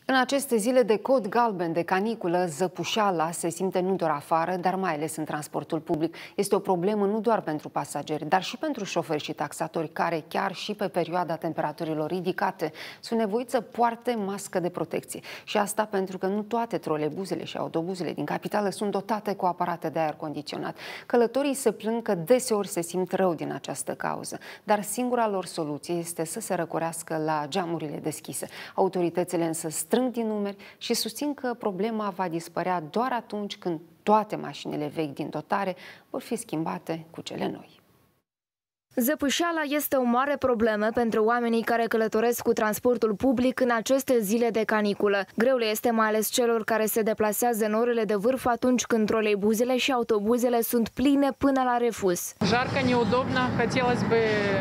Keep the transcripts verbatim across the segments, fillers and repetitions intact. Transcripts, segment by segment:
În aceste zile de cod galben, de caniculă, zăpușeala se simte nu doar afară, dar mai ales în transportul public. Este o problemă nu doar pentru pasageri, dar și pentru șoferi și taxatori, care chiar și pe perioada temperaturilor ridicate sunt nevoiți să poarte mască de protecție. Și asta pentru că nu toate trolebuzele și autobuzele din capitală sunt dotate cu aparate de aer condiționat. Călătorii se plâng că deseori se simt rău din această cauză, dar singura lor soluție este să se răcorească la geamurile deschise. Autoritățile însă strâng din numeri și susțin că problema va dispărea doar atunci când toate mașinile vechi din dotare vor fi schimbate cu cele noi. Zăpușeala este o mare problemă pentru oamenii care călătoresc cu transportul public în aceste zile de caniculă. Greu le este mai ales celor care se deplasează în orele de vârf atunci când troleibuzele și autobuzele sunt pline până la refuz. Жарко, неудобно. Хотелось бы...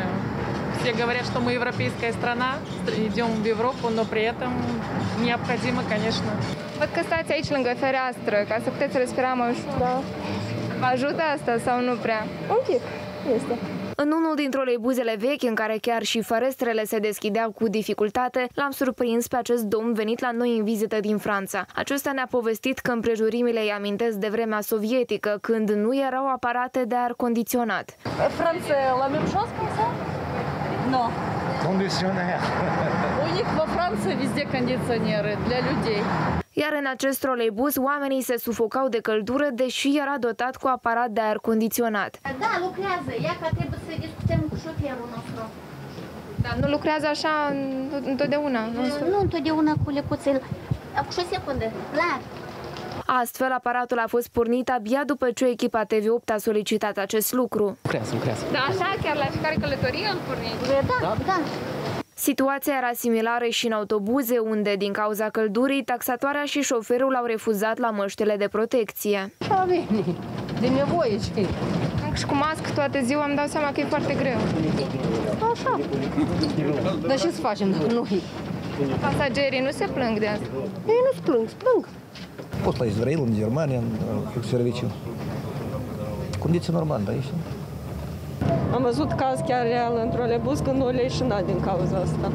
Все говорят, что мы европейская страна, идем в Европу, но при этом необходимо, конечно. Văd că stați aici lângă fereastră, ca să puteți respira mai ușor. Da. Vă ajută asta sau nu prea? Un pic este. În unul din troleibuzele vechi, în care chiar și ferestrele se deschideau cu dificultate, l-am surprins pe acest domn venit la noi în vizită din Franța. Acesta ne-a povestit că împrejurimile îi amintesc de vremea sovietică, când nu erau aparate de aer condiționat. Franța, la même chose comme ça? Nu. Condiționer. У них во Франции везде кондиционеры для людей. Iar în acest troleibuz, oamenii se sufocau de căldură, deși era dotat cu aparat de aer condiționat. Da, lucrează. Ia că trebuie să discutăm cu șoferul nostru. Dar nu lucrează așa întotdeauna? Nu, nu întotdeauna cu lecuțel. Cu o secundă. Clar. Astfel, aparatul a fost pornit abia după ce echipa T V opt a solicitat acest lucru. Lucrează, lucrează. Da, așa, chiar la fiecare călătorie îl pornit? Da, da, da. Situația era similară și în autobuze, unde, din cauza căldurii, taxatoarea și șoferul au refuzat la măștile de protecție. Așa veni, de nevoie ce. Și cu mască toată ziua îmi dau seama că e foarte greu. Așa. Dar ce să facem dacă nu e? Pasagerii nu se plâng de asta? Ei nu se plâng, se plâng. Fost la Israel, în Germania, în serviciu. Condiții normale, da, aici. Am văzut caz chiar real în trolebuz când o leșinat din cauza asta.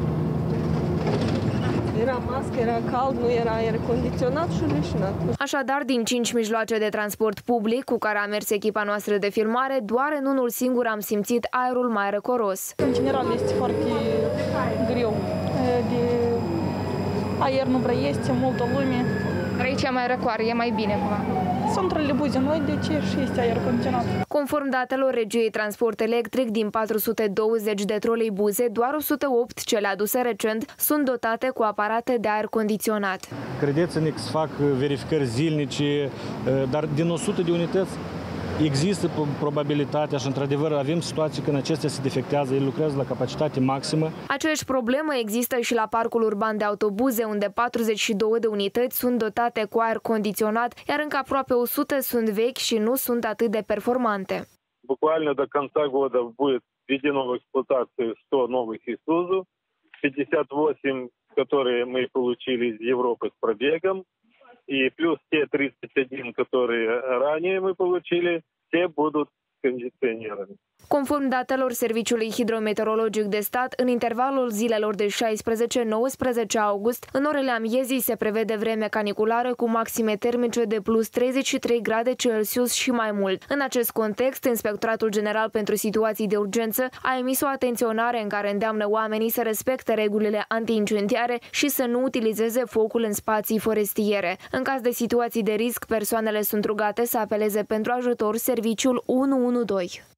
Era mască, era cald, nu era aer condiționat și leșinat. Așadar, din cinci mijloace de transport public cu care a mers echipa noastră de filmare, doar în unul singur am simțit aerul mai răcoros. În general este foarte greu. De aer nu prea este, multă lume. Dar aici e mai răcoare, e mai bine cumva. Sunt trolebuze noi, de ce și este aer condiționat. Conform datelor Regiei Transport Electric, din patru sute douăzeci de troleibuze, doar o sută opt, cele aduse recent, sunt dotate cu aparate de aer condiționat. Credeți-ne că se fac verificări zilnice, dar din o sută de unități există probabilitatea și, într-adevăr, avem situații când acestea se defectează, ele lucrează la capacitate maximă. Aceeași problemă există și la parcul urban de autobuze, unde patruzeci și două de unități sunt dotate cu aer condiționat, iar încă aproape o sută sunt vechi și nu sunt atât de performante. Bukvalno до конца года будет введено в эксплуатацию сто новых Isuzu, пятьдесят восемь, которые мы получили из Европы с пробегом, и плюс те тридцать один, которые ранее мы получили, те будут кондиционерами. Conform datelor Serviciului Hidrometeorologic de Stat, în intervalul zilelor de șaisprezece nouăsprezece august, în orele amiezii se prevede vreme caniculară cu maxime termice de plus treizeci și trei grade Celsius și mai mult. În acest context, Inspectoratul General pentru Situații de Urgență a emis o atenționare în care îndeamnă oamenii să respecte regulile antiincendiare și să nu utilizeze focul în spații forestiere. În caz de situații de risc, persoanele sunt rugate să apeleze pentru ajutor serviciul unu unu doi.